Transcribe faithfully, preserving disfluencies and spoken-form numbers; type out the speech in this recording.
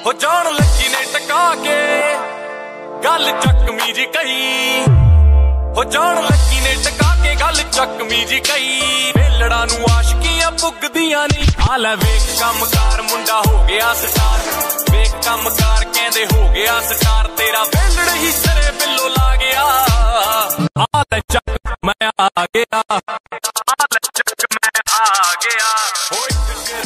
ਹੋ ਜਾਣ ਲੱਗੀ ਨੇ ਟਕਾ ਕੇ ਗੱਲ ਚੱਕਮੀ ਜੀ ਕਹੀ, ਹੋ ਜਾਣ ਲੱਗੀ ਨੇ ਟਕਾ ਕੇ ਗੱਲ ਚੱਕਮੀ ਜੀ ਕਹੀ। ਵੇਲੜਾ ਨੂੰ ਆਸ਼ਕੀਆਂ ਪੁੱਗਦੀਆਂ ਨਹੀਂ, ਆ ਲੈ ਵੇਖ ਕੰਮਕਾਰ ਮੁੰਡਾ ਹੋ ਗਿਆ ਸਟਾਰ, ਵੇਖ ਕੰਮਕਾਰ ਕਹਿੰਦੇ ਹੋ ਗਿਆ ਸਟਾਰ, ਤੇਰਾ ਵੇਲੜ ਹੀ ਸਰੇ ਬਿੱਲੋ ਲਾ ਗਿਆ। ਆ ਲੈ ਚੱਕ ਮੈਂ ਆ ਗਿਆ, ਆ ਲੈ ਚੱਕ ਮੈਂ ਆ ਗਿਆ।